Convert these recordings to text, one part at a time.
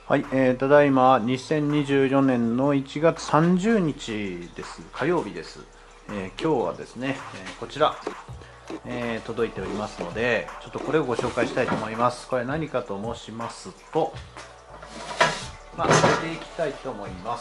はい、ただいま2024年の1月30日です。火曜日です。今日はですね、こちら、届いておりますので、ちょっとこれをご紹介したいと思います。これ何かと申しますと、開けていきたいと思います。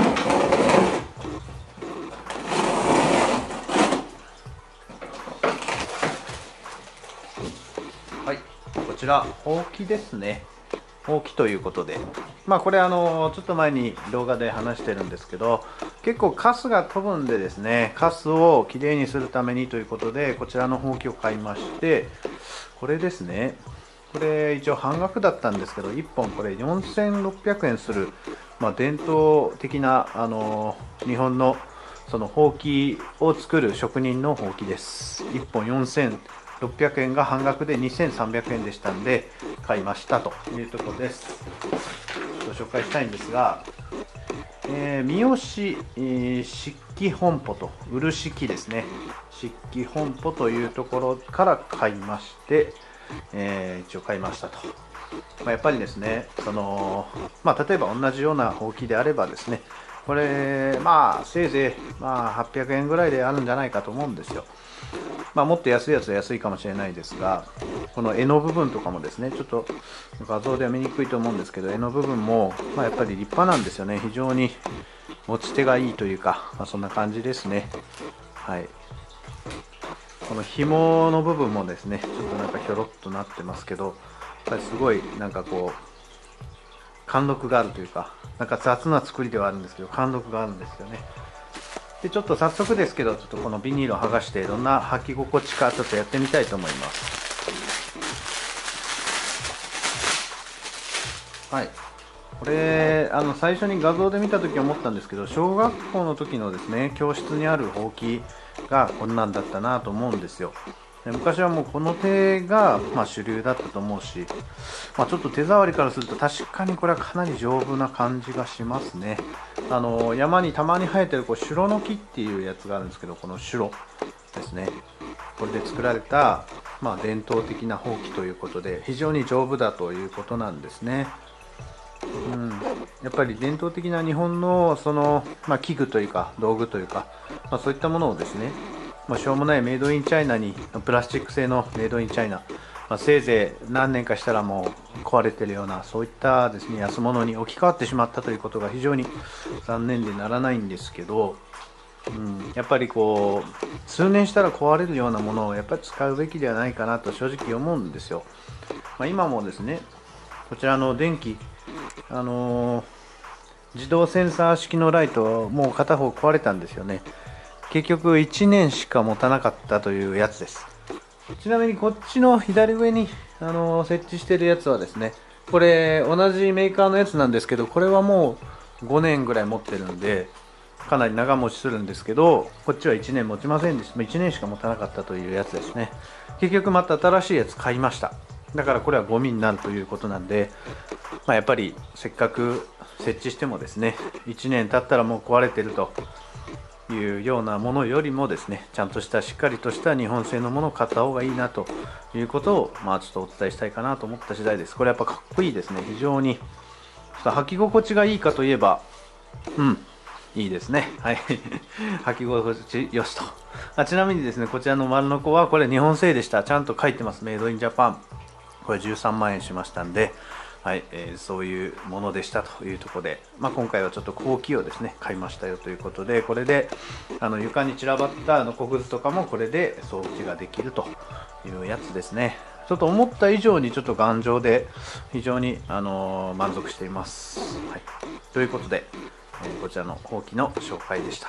はい、こちら、ほうきですね。ほうきということで、これちょっと前に動画で話してるんですけど、結構カスが飛ぶんでですね、カスをきれいにするためにということで、こちらのほうきを買いまして、これですね、これ一応半額だったんですけど、1本これ4600円する、伝統的な日本のそのほうきを作る職人のほうきです。1本4600円が半額で2300円でしたんで買いましたというところです。ご紹介したいんですが、三好、漆器本舗と漆器ですね、漆器本舗というところから買いまして、一応買いましたと。やっぱりですね、例えば同じようなほうきであればですね、これせいぜい800円ぐらいであるんじゃないかと思うんですよ。もっと安いやつは安いかもしれないですが、この柄の部分とかもですね、ちょっと画像では見にくいと思うんですけど、柄の部分もやっぱり立派なんですよね。非常に持ち手がいいというか、そんな感じですね。はい。この紐の部分もですね、ちょっとなんかひょろっとなってますけど、やっぱりすごいなんかこう貫禄があるというか、なんか雑な作りではあるんですけど、貫禄があるんですよね。で、ちょっと早速ですけど、ちょっとこのビニールを剥がしてどんな履き心地かちょっとやってみたいと思います。はい。これ最初に画像で見た時思ったんですけど、小学校の時のですね教室にあるほうきがこんなんだったなと思うんですよ。で、昔はもうこの手が主流だったと思うし、ちょっと手触りからすると確かにこれはかなり丈夫な感じがしますね。山にたまに生えてるシュロの木っていうやつがあるんですけど、このシュロですね、これで作られた、伝統的なほうきということで非常に丈夫だということなんですね。やっぱり伝統的な日本の器具というか道具というか、そういったものをですね、しょうもないメイドインチャイナにプラスチック製のメイドインチャイナ、せいぜい何年かしたらもう壊れてるようなそういったですね安物に置き換わってしまったということが非常に残念でならないんですけど、やっぱり数年したら壊れるようなものをやっぱり使うべきではないかなと正直思うんですよ。今もですね、こちらの電気、あのー自動センサー式のライトもう片方壊れたんですよね。結局1年しか持たなかったというやつです。ちなみにこっちの左上に、設置しているやつはですね、これ同じメーカーのやつなんですけど、これはもう5年ぐらい持ってるんでかなり長持ちするんですけど、こっちは1年持ちませんでした。1年しか持たなかったというやつですね。結局また新しいやつ買いました。だからこれはゴミになるということなんで、やっぱりせっかく設置してもですね、1年経ったらもう壊れてるというようなものよりもですね、ちゃんとしたしっかりとした日本製のものを買った方がいいなということをちょっとお伝えしたいかなと思った次第です。これやっぱかっこいいですね。非常にちょっと履き心地がいいかといえば、いいですね。はい。履き心地よしと。ちなみにですね、こちらの丸の子はこれ日本製でした。ちゃんと書いてます。メイドインジャパン。これ13万円しましたんで、はい、そういうものでしたというところで、今回はちょっと後期をですね買いましたよということで、これで床に散らばった小くずとかもこれで掃除ができるというやつですね。ちょっと思った以上にちょっと頑丈で非常に、満足しています。はい、ということで、こちらのほうきの紹介でした。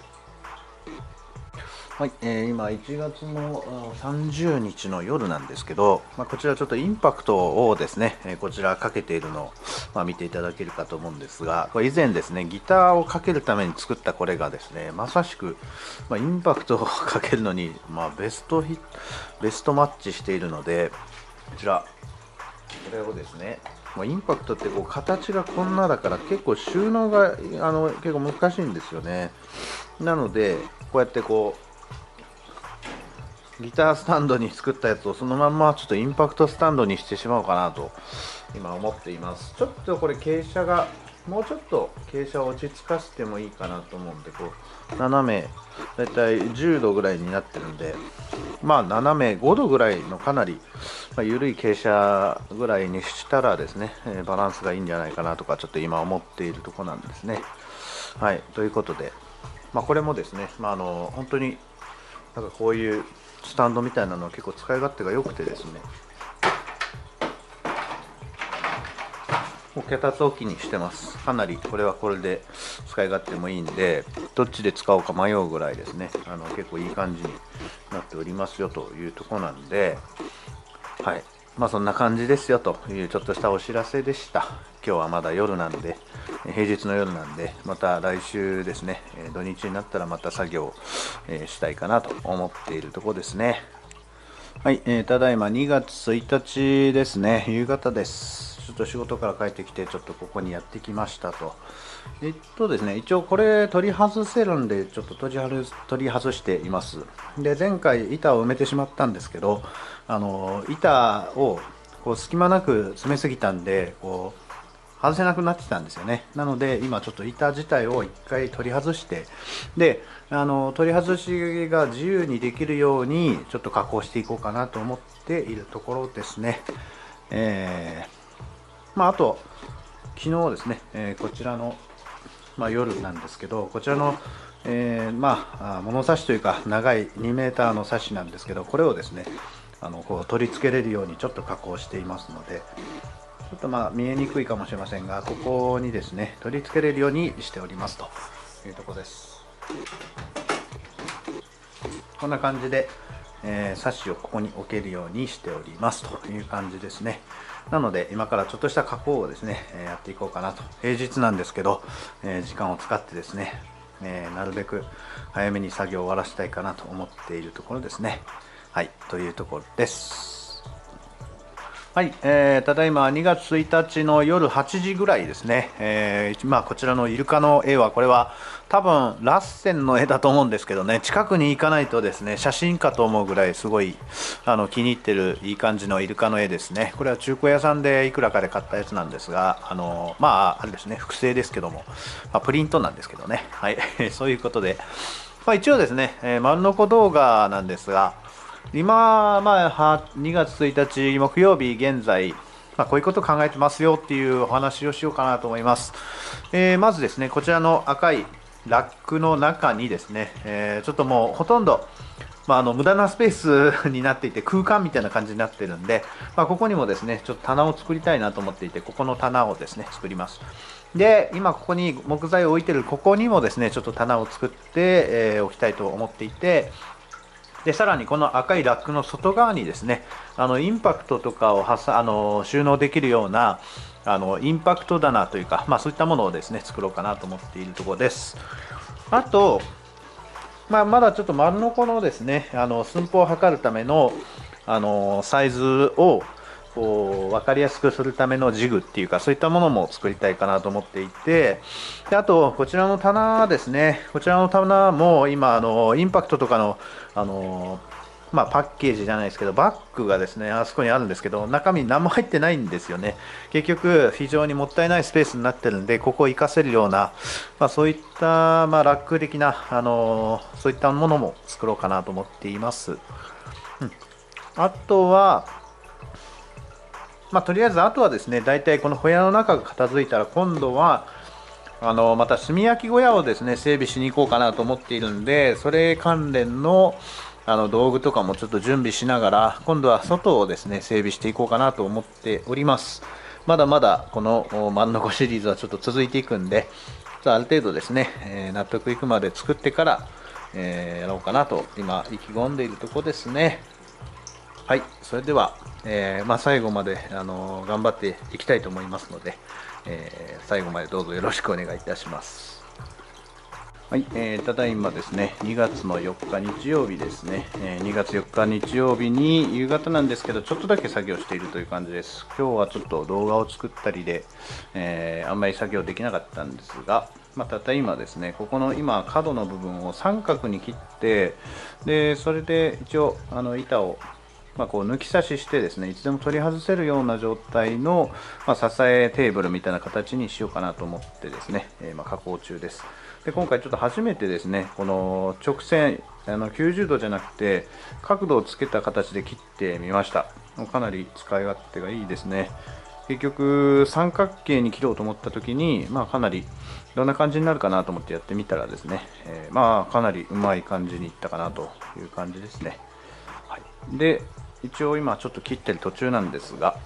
はい、今1月の30日の夜なんですけど、こちらちょっとインパクトをですね、こちらかけているのを、見ていただけるかと思うんですが、これ以前ですね、ギターをかけるために作ったこれがですね、まさしく、インパクトをかけるのに、ベストマッチしているので、こちら、これをですね、インパクトって形がこんなだから結構収納が結構難しいんですよね。なので、こうやってギタースタンドに作ったやつをそのまんまちょっとインパクトスタンドにしてしまおうかなと今思っています。ちょっとこれ傾斜がもうちょっと傾斜を落ち着かせてもいいかなと思うんで、こう斜めだいたい10度ぐらいになってるんで、まあ斜め5度ぐらいのかなり、緩い傾斜ぐらいにしたらですね、バランスがいいんじゃないかなとかちょっと今思っているところなんですね。はい、ということで、これもですね、本当になんかこういうスタンドみたいなのは結構使い勝手が良くてですね、もう脚立置きにしてます。かなりこれはこれで使い勝手もいいんで、どっちで使おうか迷うぐらいですね、結構いい感じになっておりますよというところなんで、はい、そんな感じですよというちょっとしたお知らせでした。今日はまだ夜なんで、平日の夜なんで、また来週ですね、土日になったらまた作業したいかなと思っているところですね。はい、ただいま2月1日ですね、夕方です。ちょっと仕事から帰ってきて、ちょっとここにやってきましたと。ですね、一応これ取り外せるんで、ちょっと取り外しています。で、前回板を埋めてしまったんですけど、板をこう隙間なく詰めすぎたんで、こう外せなくなってたんですよね。なので今ちょっと板自体を一回取り外して、で取り外しが自由にできるようにちょっと加工していこうかなと思っているところですね。あと昨日ですね、こちらの、夜なんですけど、こちらの、物差しというか長い2メーターの差しなんですけど、これをですねこう取り付けれるようにちょっと加工していますので、ちょっと見えにくいかもしれませんが、ここにですね取り付けれるようにしておりますというところです。こんな感じで、サッシをここに置けるようにしておりますという感じですね。なので今からちょっとした加工をですねやっていこうかなと。平日なんですけど、時間を使ってですね、なるべく早めに作業を終わらせたいかなと思っているところですね。はい、というところです。はい、ただいま2月1日の夜8時ぐらいですね、こちらのイルカの絵は、これは多分ラッセンの絵だと思うんですけどね、近くに行かないとですね写真かと思うぐらいすごい気に入ってるいい感じのイルカの絵ですね。これは中古屋さんでいくらかで買ったやつなんですが、あれですね、複製ですけども、プリントなんですけどね、はい、そういうことで、一応ですね、丸のこ動画なんですが、今、2月1日木曜日現在、こういうことを考えてますよっていうお話をしようかなと思います。まずですね、こちらの赤いラックの中にですね、ちょっともうほとんど、無駄なスペースになっていて、空間みたいな感じになっているんで、ここにもですねちょっと棚を作りたいなと思っていて、ここの棚をですね作ります。で、今ここに木材を置いてるここにもですねちょっと棚を作って、おきたいと思っていて、でさらにこの赤いラックの外側にですねインパクトとかを収納できるようなインパクト棚というか、そういったものをですね作ろうかなと思っているところです。あと、まだちょっと丸のこのですね寸法を測るためのサイズをこう分かりやすくするためのジグっていうか、そういったものも作りたいかなと思っていて、であとこちらの棚ですね、こちらの棚も今インパクトとかのパッケージじゃないですけど、バッグがですねあそこにあるんですけど、中身何も入ってないんですよね。結局非常にもったいないスペースになってるんで、ここを活かせるような、そういった、ラック的なそういったものも作ろうかなと思っています。あとはとりあえずあとはですね、大体この小屋の中が片付いたら、今度はまた炭焼き小屋をですね整備しに行こうかなと思っているんで、それ関連の道具とかもちょっと準備しながら、今度は外をですね整備していこうかなと思っております。まだまだこの真ん中シリーズはちょっと続いていくんで、ある程度ですね、納得いくまで作ってから、やろうかなと今意気込んでいるところですね。はい、それでは、最後まで頑張っていきたいと思いますので、最後までどうぞよろしくお願いいたします。 はい、ただいまですね、2月の4日日曜日ですね、2月4日日曜日に夕方なんですけど、ちょっとだけ作業しているという感じです。今日はちょっと動画を作ったりで、あんまり作業できなかったんですが、ただいまですね、ここの今、角の部分を三角に切って、でそれで一応板をこう抜き差ししてですね、いつでも取り外せるような状態の、支えテーブルみたいな形にしようかなと思ってですね、加工中です。で今回ちょっと初めてですね、この直線90度じゃなくて角度をつけた形で切ってみました。かなり使い勝手がいいですね。結局三角形に切ろうと思った時に、かなりどんな感じになるかなと思ってやってみたらですね、かなりうまい感じにいったかなという感じですね。はい、で一応今ちょっと切ってる途中なんですが、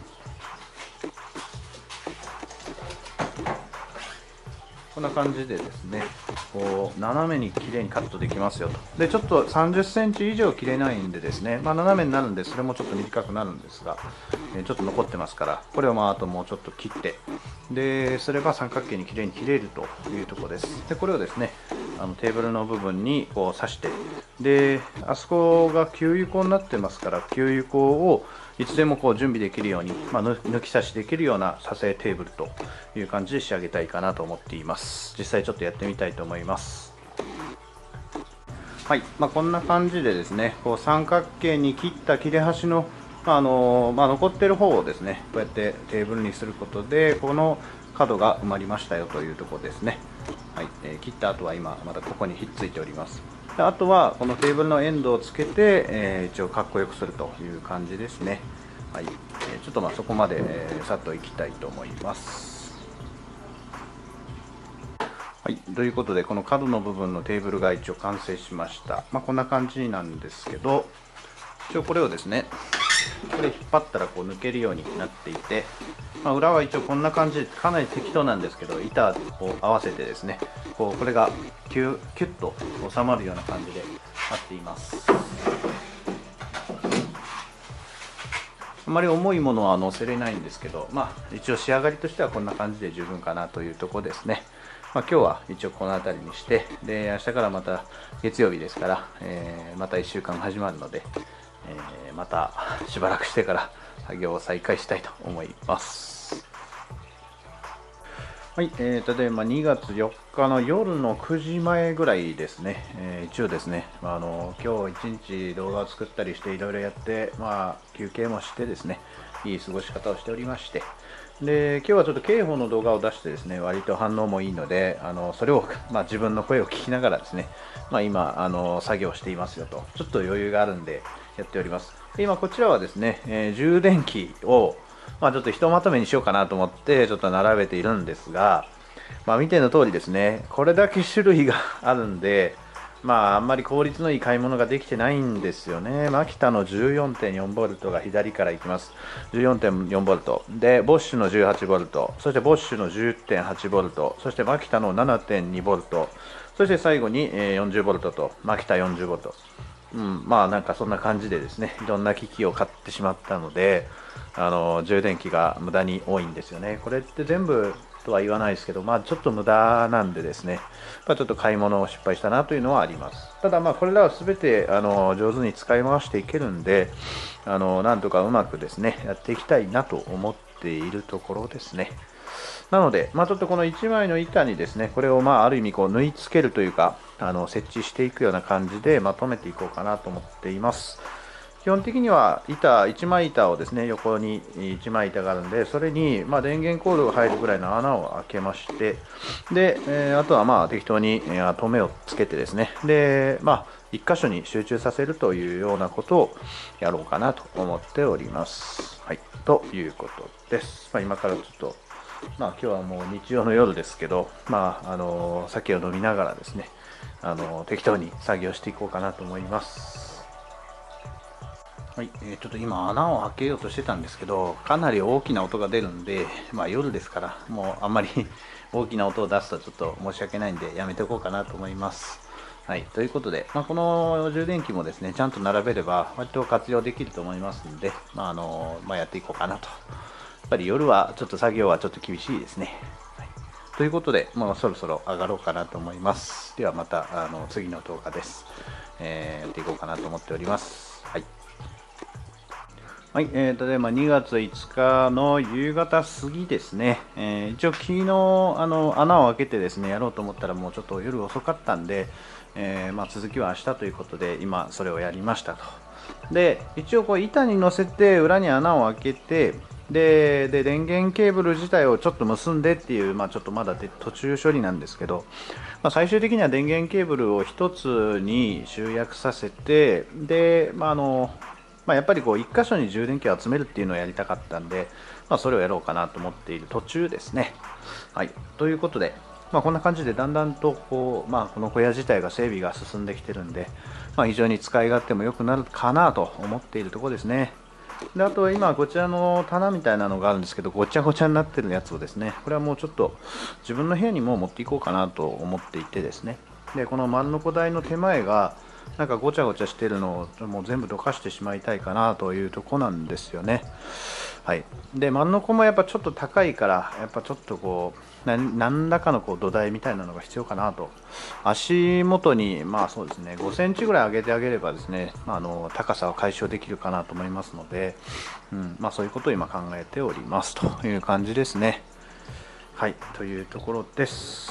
こんな感じでですね、こう斜めに綺麗にカットできますよと。でちょっと30センチ以上切れないんでですね、斜めになるんでそれもちょっと短くなるんですが、ちょっと残ってますから、これをあともうちょっと切ってですれば三角形に綺麗に切れるというところです。でこれをですね、テーブルの部分にこう刺して、であそこが給油口になってますから、給油口をいつでもこう準備できるように、抜き差しできるような支えテーブルという感じで仕上げたいかなと思っています。実際ちょっとやってみたいと思います。はい、こんな感じでですね、こう三角形に切った切れ端の残っている方をですね、こうやってテーブルにすることでこの角が埋まりましたよというところですね。はい、切った後は今まだここにひっついております。であとはこのテーブルのエンドをつけて、一応かっこよくするという感じですね。はい、ちょっとそこまで、さっといきたいと思います。はい、ということでこの角の部分のテーブルが一応完成しました。こんな感じなんですけど、一応これをですね、これ引っ張ったらこう抜けるようになっていて、裏は一応こんな感じでかなり適当なんですけど、板を合わせてですね、これがキュッと収まるような感じでなっています。あまり重いものは乗せれないんですけど、一応仕上がりとしてはこんな感じで十分かなというところですね。今日は一応この辺りにして、で明日からまた月曜日ですから、また1週間始まるので、またしばらくしてから作業を再開したいと思います。はい、ただいま2月4日の夜の9時前ぐらいですね。一応ですね、今日一日動画を作ったりしていろいろやって、休憩もしてですね、いい過ごし方をしておりまして、で今日はちょっと刑法の動画を出してですね、割と反応もいいので、それを、自分の声を聞きながらですね、今作業していますよと、ちょっと余裕があるんでやっております。で今こちらはですね、充電器をちょっとひとまとめにしようかなと思ってちょっと並べているんですが、見ての通りですね、これだけ種類があるんで、あんまり効率のいい買い物ができてないんですよね。マキタの 14.4V が左からいきます。 14.4V でボッシュの 18V、 そしてボッシュの 10.8V、 そしてマキタの 7.2V、 そして最後に 40V とマキタ 40V。なんかそんな感じでですね、いろんな機器を買ってしまったので、充電器が無駄に多いんですよね。これって全部とは言わないですけど、ちょっと無駄なんでですね、ちょっと買い物を失敗したなというのはあります。ただこれらは全て上手に使い回していけるんで、なんとかうまくですねやっていきたいなと思っているところですね。なので、ちょっとこの1枚の板にですね、これをある意味こう縫い付けるというか、設置していくような感じでまとめていこうかなと思っています。基本的には1枚板をですね、横に1枚板があるんで、それに電源コードが入るぐらいの穴を開けまして、で、あとは適当に留めをつけてですね、で、1箇所に集中させるというようなことをやろうかなと思っております。はい、ということです。今からちょっと今日はもう日曜の夜ですけど、酒を飲みながらですね、適当に作業していこうかなと思います。はい、ちょっと今穴を開けようとしてたんですけど、かなり大きな音が出るんで、夜ですからもうあんまり大きな音を出すとちょっと申し訳ないんでやめておこうかなと思います。はい、ということで、この充電器もですねちゃんと並べれば割と活用できると思いますので、やっていこうかなと。やっぱり夜はちょっと作業はちょっと厳しいですね。はい、 ということで、そろそろ上がろうかなと思います。ではまた次の動画です、やっていこうかなと思っております。はい。はい、で、2月5日の夕方過ぎですね、一応昨日穴を開けてですねやろうと思ったらもうちょっと夜遅かったんで、続きは明日ということで今それをやりましたと。で、一応こう板に乗せて裏に穴を開けて、で電源ケーブル自体をちょっと結んでっていう、ちょっとまだ途中処理なんですけど、最終的には電源ケーブルを1つに集約させて、で、やっぱりこう1箇所に充電器を集めるっていうのをやりたかったんで、それをやろうかなと思っている途中ですね。はい、ということで、こんな感じでだんだんとこう、この小屋自体が整備が進んできてるんで、非常に使い勝手も良くなるかなと思っているところですね。で、あとは今こちらの棚みたいなのがあるんですけど、ごちゃごちゃになってるやつをですね、これはもうちょっと自分の部屋にも持っていこうかなと思っていてですね、でこの真ん中台の手前がなんかごちゃごちゃしてるのをもう全部どかしてしまいたいかなというとこなんですよね。はい。で、真ん中もやっぱちょっと高いから、やっぱちょっとこう何らかのこう土台みたいなのが必要かなと。足元にそうですね5センチぐらい上げてあげればですね、高さを解消できるかなと思いますので、そういうことを今考えておりますという感じですね。はい、というところです。